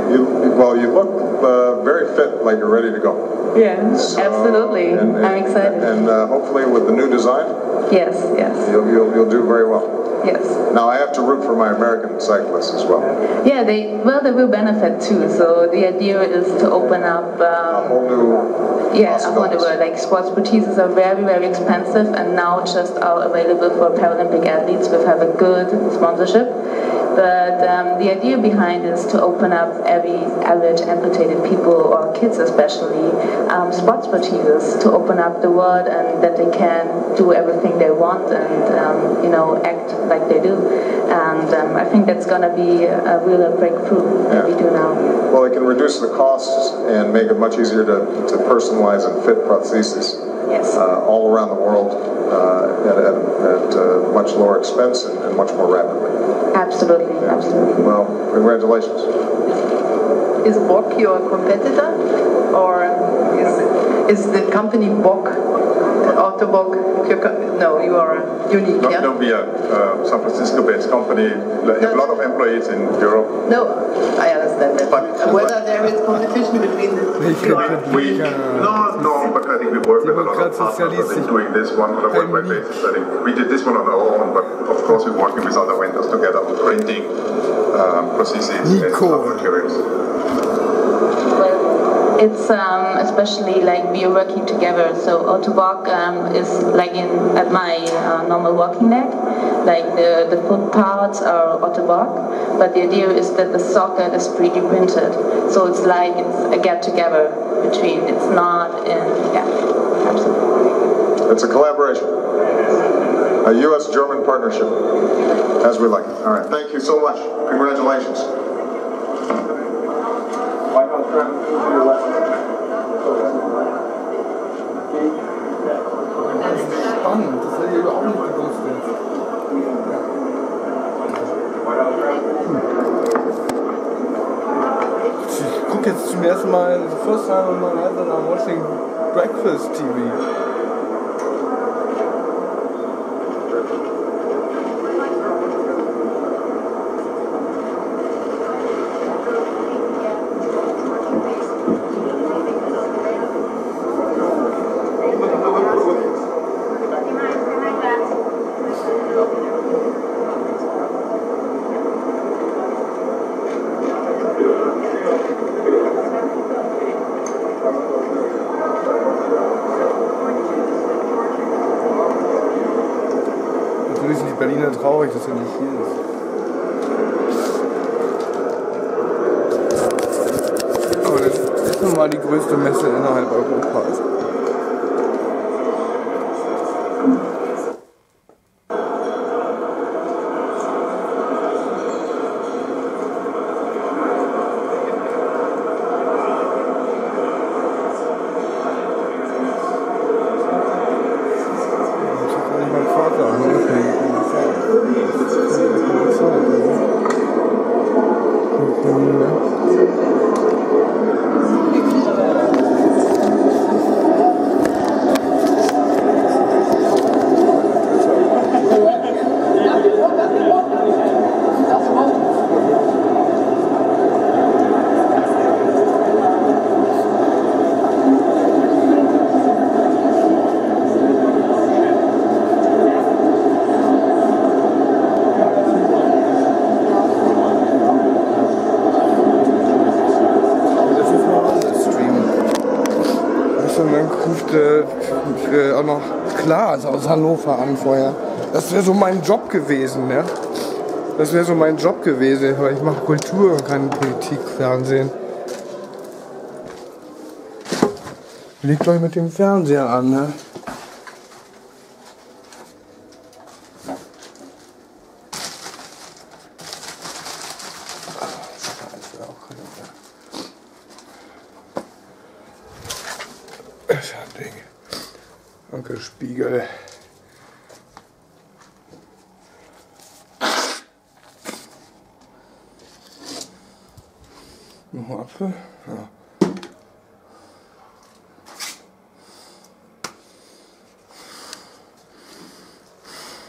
You look very fit, like you're ready to go. Yeah, so, absolutely. I'm excited. And hopefully with the new design, yes, you'll do very well. Yes. Now I have to root for my American cyclists as well. Yeah, they will benefit too. So the idea is to open up a whole new world. Like sports protheses are very, very expensive, and now just are available for Paralympic athletes with have a good sponsorship. But the idea behind is to open up every average amputated people, or kids especially, sports protheses, to open up the world and that they can do everything they want and act like they do. And I think that's going to be a real breakthrough that we do now. Well, it can reduce the costs and make it much easier to personalize and fit prostheses. Yes. All around the world at much lower expense and much more rapidly. Absolutely, absolutely. Well, congratulations. Is Bock your competitor, or is the company Bock, Autobock? No, you are unique. No, yeah? We are San Francisco-based company. We have a lot of employees in Europe. No, I understand that. But whether there is competition between the two? No, but I think we work with a lot of partners in doing this one on a worldwide basis. I think we did this one on our own, but of course we're working with other vendors together on printing prostheses and other materials. It's especially like we are working together. So Autobock is like at my normal walking leg. Like the foot parts are Autobock, but the idea is that the socket is 3D printed. So it's like it's a get together between. It's not absolutely. It's a collaboration, a U.S.-German partnership, as we like. All right, thank you so much. Congratulations. Spannend, das hätte ich überhaupt nicht gewusst jetzt. Ich gucke jetzt zum ersten Mal, the first time in my life that I'm watching breakfast TV. Natürlich sind die Berliner traurig, dass er nicht hier ist. Aber das ist nun mal die größte Messe innerhalb Europas. Auch noch Klaas aus Hannover an vorher. Das wäre so mein Job gewesen, ne? Das wäre so mein Job gewesen, weil ich mache Kultur und keine Politik, Fernsehen. Legt euch mit dem Fernseher an, ne? Das ist ja ein Ding. Onkel Spiegel. Noch ein Apfel? Ja.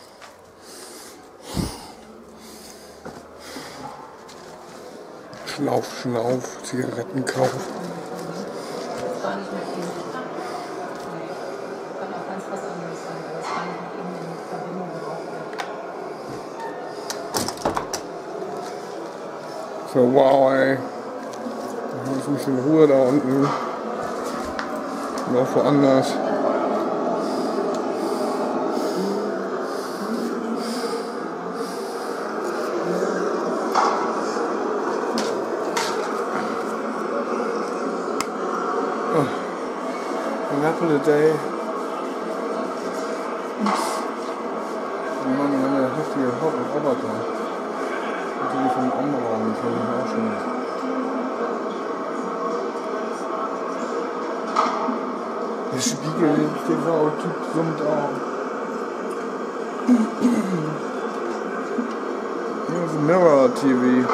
Schlau. Schnauf, Zigarettenkauf. Das war nicht mit ihm. Nee. Kann auch ganz was anderes sein, aber das war nicht mit ihm in Verbindung gebracht werden. So, wow, ey. Lass mich in Ruhe da unten. Noch woanders. An apple a day. Oh Mann, wir haben ja heftige Roboter. Natürlich vom Anraum, das habe ich auch schon. Der Spiegel TV-Typ summt auch. Hier ist Mirror TV.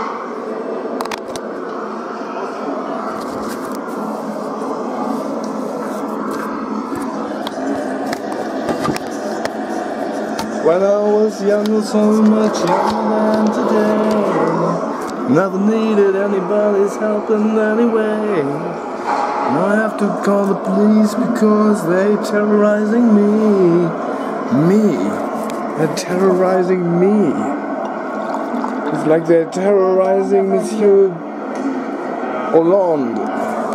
When I was young, so much younger than today, never needed anybody's help in any way. Now I have to call the police because they're terrorizing me. They're terrorizing me. It's like they're terrorizing Monsieur Hollande.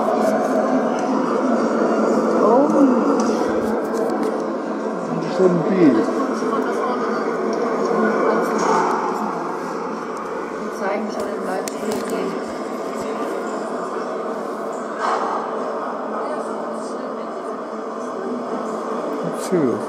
Oh, it shouldn't be. Zeigen schon im Livestream. Tschüss.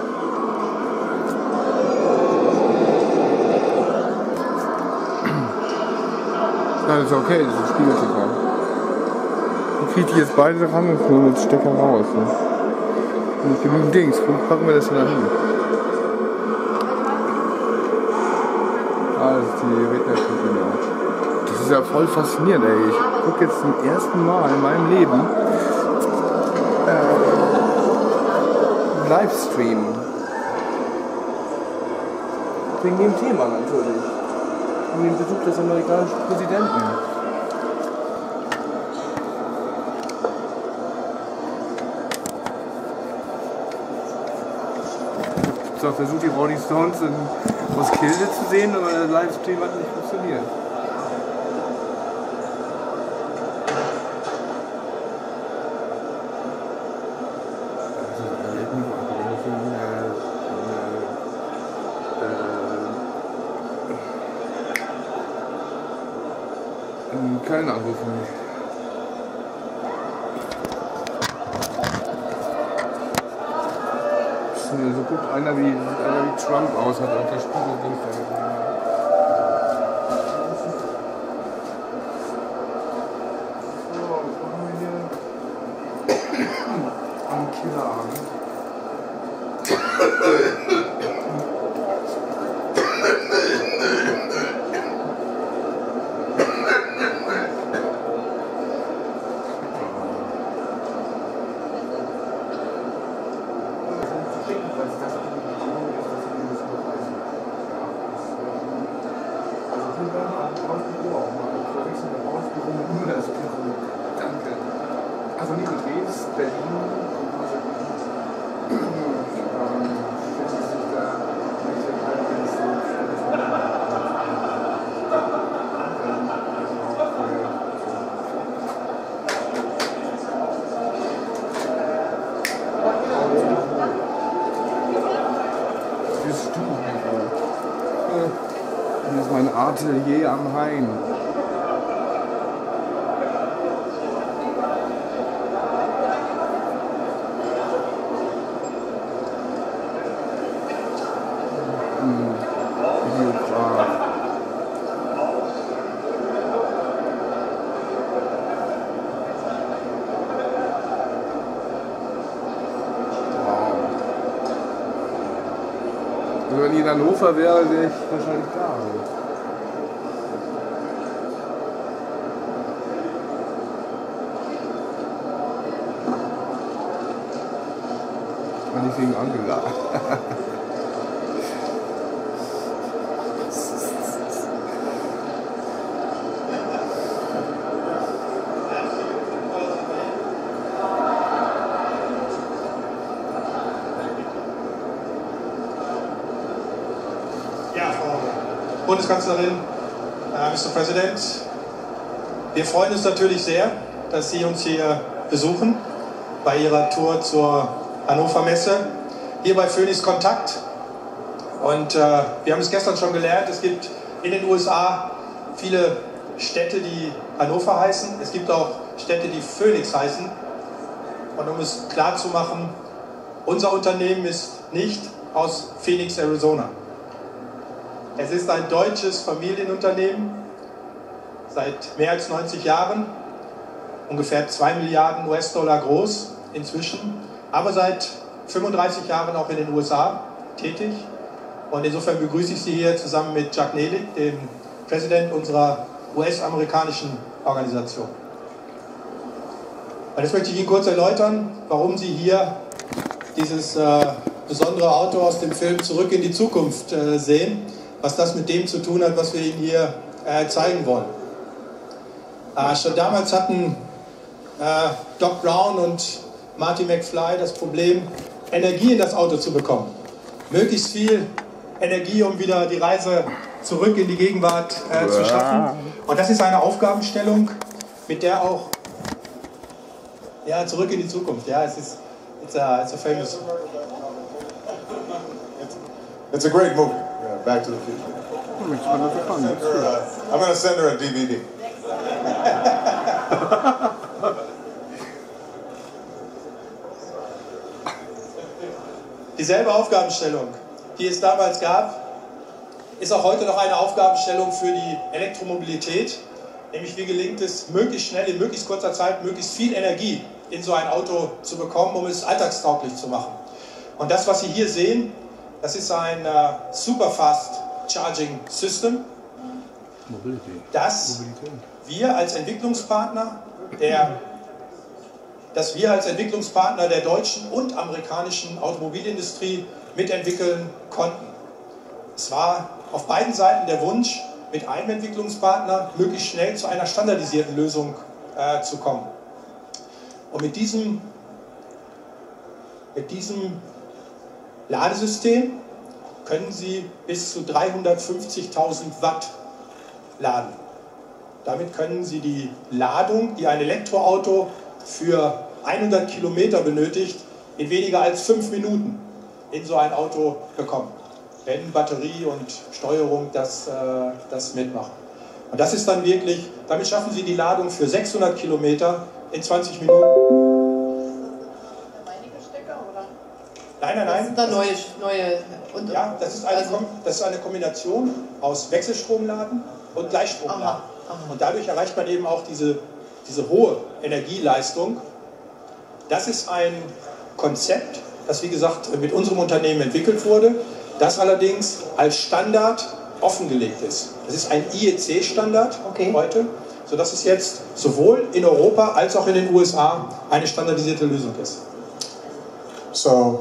Nein, das ist okay, das ist Spiegel-TV. Ich kriege die jetzt beide ran und nur mit Stecker raus. Ne? Und genügend Dings, wo packen wir das denn da hin? Ah, das ist die Rednertribüne. Das ist ja voll faszinierend, ey. Ich gucke jetzt zum ersten Mal in meinem Leben Livestream. Wegen dem Thema natürlich. Wegen dem Besuch des amerikanischen Präsidenten. Ich habe versucht, die Rolling Stones in Roskilde zu sehen, aber der Livestream hat nicht funktioniert. In Köln anrufen. So guckt einer wie Trump aus, hat auch der Spiegelding da gegeben. So, was machen wir hier? Am Killerabend. Danke. Also nicht mit Rees, Berlin. Hier ist mein Atelier am Hain. Videograf. Wow. Also wenn ich in Hannover wäre, wäre ich wahrscheinlich da. Und nicht wegen Angela. Bundeskanzlerin, Mr. President, wir freuen uns natürlich sehr, dass Sie uns hier besuchen bei Ihrer Tour zur Hannover Messe, hier bei Phoenix Kontakt. Und wir haben es gestern schon gelernt, es gibt in den USA viele Städte, die Hannover heißen. Es gibt auch Städte, die Phoenix heißen. Und um es klar zu machen, unser Unternehmen ist nicht aus Phoenix, Arizona. Es ist ein deutsches Familienunternehmen, seit mehr als 90 Jahren, ungefähr 2 Milliarden US-Dollar groß inzwischen, aber seit 35 Jahren auch in den USA tätig. Und insofern begrüße ich Sie hier zusammen mit Jack Nelig, dem Präsident unserer US-amerikanischen Organisation. Und jetzt möchte ich Ihnen kurz erläutern, warum Sie hier dieses besondere Auto aus dem Film Zurück in die Zukunft sehen, was das mit dem zu tun hat, was wir Ihnen hier zeigen wollen. Schon damals hatten Doc Brown und Marty McFly das Problem, Energie in das Auto zu bekommen. Möglichst viel Energie, um wieder die Reise zurück in die Gegenwart zu schaffen. Und das ist eine Aufgabenstellung, mit der auch zurück in die Zukunft. Ja, it's a famous. It's a great movie. Back to the Future. I'm going to send her a DVD. Dieselbe Aufgabenstellung, die es damals gab, ist auch heute noch eine Aufgabenstellung für die Elektromobilität. Nämlich wie gelingt es, möglichst schnell, in möglichst kurzer Zeit, möglichst viel Energie in so ein Auto zu bekommen, um es alltagstauglich zu machen. Und das, was Sie hier sehen, das ist ein Superfast Charging System, das wir als Entwicklungspartner der deutschen und amerikanischen Automobilindustrie mitentwickeln konnten. Es war auf beiden Seiten der Wunsch, mit einem Entwicklungspartner möglichst schnell zu einer standardisierten Lösung zu kommen. Und mit diesem Ladesystem können Sie bis zu 350.000 Watt laden. Damit können Sie die Ladung, die ein Elektroauto für 100 Kilometer benötigt, in weniger als 5 Minuten in so ein Auto bekommen, wenn Batterie und Steuerung das mitmachen. Und das ist dann wirklich, damit schaffen Sie die Ladung für 600 Kilometer in 20 Minuten. Nein. Das sind da neue ja, das ist eine Kombination aus Wechselstromladen und Gleichstromladen. Aha. Und dadurch erreicht man eben auch diese hohe Energieleistung. Das ist ein Konzept, das wie gesagt mit unserem Unternehmen entwickelt wurde, das allerdings als Standard offengelegt ist. Das ist ein IEC-Standard heute, sodass es jetzt sowohl in Europa als auch in den USA eine standardisierte Lösung ist. So,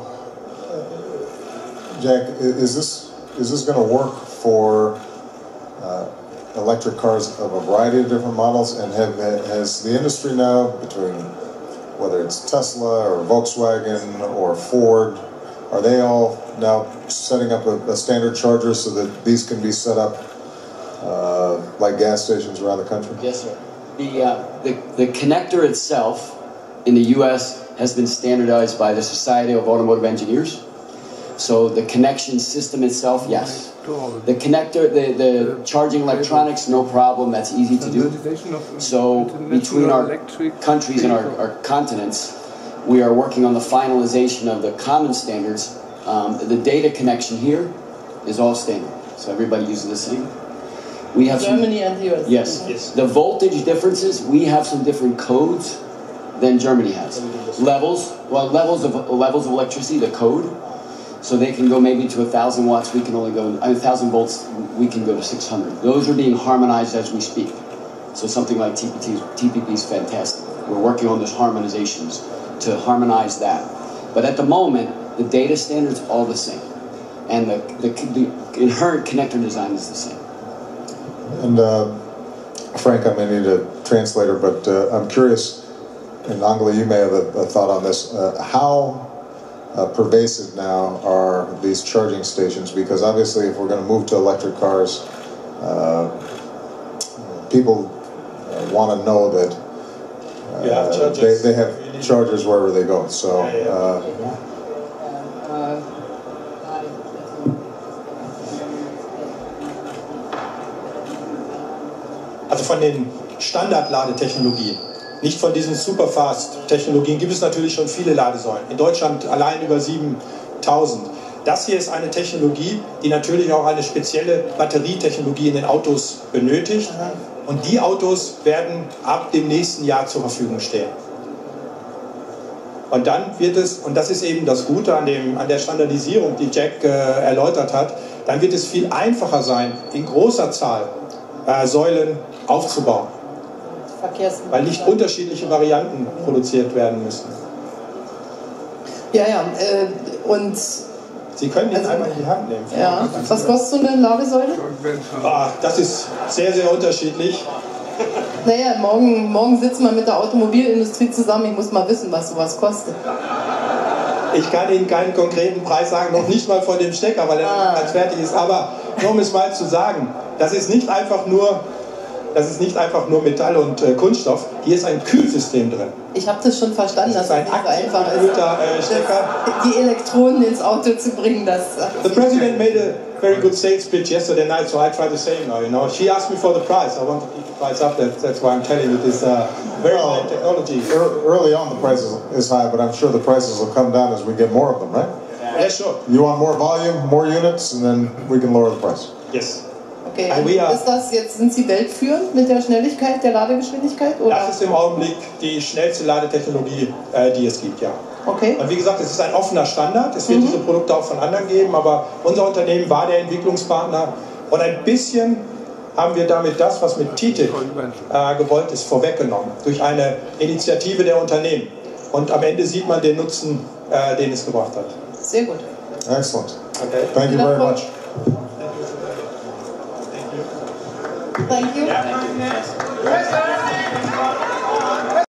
Jack, is this going to work for electric cars of a variety of different models? And has the industry now, between whether it's Tesla or Volkswagen or Ford, are they all now setting up a standard charger so that these can be set up like gas stations around the country? Yes, sir. The connector itself in the U.S. has been standardized by the Society of Automotive Engineers. So the connection system itself, yes. The connector, the charging electronics, no problem, that's easy to do. So between our countries and our continents, we are working on the finalization of the common standards. The data connection here is all standard, so everybody uses the same. We have Germany and the US. Yes. The voltage differences, we have some different codes than Germany has. Levels of electricity, the code. So they can go maybe to 1,000 watts, we can only go, 1,000 volts, we can go to 600. Those are being harmonized as we speak. So something like TPP is fantastic. We're working on those harmonizations to harmonize that. But at the moment, the data standard's all the same. And the inherent connector design is the same. And Frank, I may need a translator, but I'm curious, and Angela, you may have a thought on this. How pervasive now are these charging stations? Because obviously if we're going to move to electric cars, people want to know that they have chargers wherever they go. So. Also von den Standard-Ladetechnologien, nicht von diesen Superfast-Technologien, gibt es natürlich schon viele Ladesäulen. In Deutschland allein über 7000. Das hier ist eine Technologie, die natürlich auch eine spezielle Batterietechnologie in den Autos benötigt. Und die Autos werden ab dem nächsten Jahr zur Verfügung stehen. Und dann wird es, und das ist eben das Gute an der Standardisierung, die Jack erläutert hat, dann wird es viel einfacher sein, in großer Zahl Säulen aufzubauen. Weil nicht unterschiedliche Varianten produziert werden müssen. Ja, ja. Und Sie können ihn einmal in die Hand nehmen. Ja. Was kostet so eine Ladesäule? Das ist sehr, sehr unterschiedlich. Naja, morgen sitzen wir mit der Automobilindustrie zusammen. Ich muss mal wissen, was sowas kostet. Ich kann Ihnen keinen konkreten Preis sagen, noch nicht mal von dem Stecker, weil er ganz fertig ist. Aber nur um es mal zu sagen, das ist nicht einfach nur Metall und Kunststoff. Hier ist ein Kühlsystem drin. Ich habe das schon verstanden, dass es nicht so einfach ist, Stecker. Die Elektronen ins Auto zu bringen. The president made a very good sales pitch yesterday night, so I try the same now. You know, she asked me for the price. I want to keep the price up. That's why I'm telling you this very high technology. Early on, the price is high, but I'm sure the prices will come down as we get more of them, right? Yeah, sure. You want more volume, more units, and then we can lower the price. Yes. Okay, sind Sie weltführend mit der Schnelligkeit, der Ladegeschwindigkeit? Oder? Das ist im Augenblick die schnellste Ladetechnologie, die es gibt, ja. Okay. Und wie gesagt, es ist ein offener Standard. Es wird diese Produkte auch von anderen geben, aber unser Unternehmen war der Entwicklungspartner. Und ein bisschen haben wir damit das, was mit TTIP gewollt ist, vorweggenommen. Durch eine Initiative der Unternehmen. Und am Ende sieht man den Nutzen, den es gebracht hat. Sehr gut. Excellent. Okay. Thank you very much. Thank you. Yeah.